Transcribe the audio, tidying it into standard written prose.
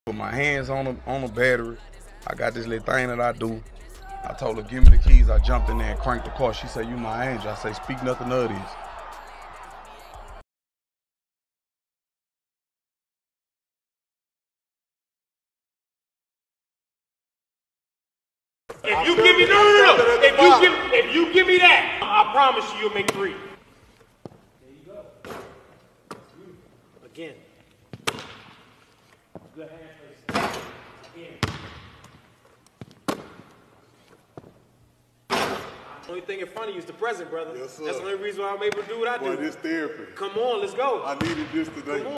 Put my hands on the battery. I got this little thing that I do. I told her, give me the keys. I jumped in there and cranked the car. She said, you my angel. I say, speak nothing of this. If you give me no. If you give me that, I promise you you'll make 3. There you go. Again. Good hand place. Again. The only thing in front of you is the present, brother. Yes, sir. That's the only reason why I'm able to do what I do. Boy, this therapy. Come on, let's go. I needed this today.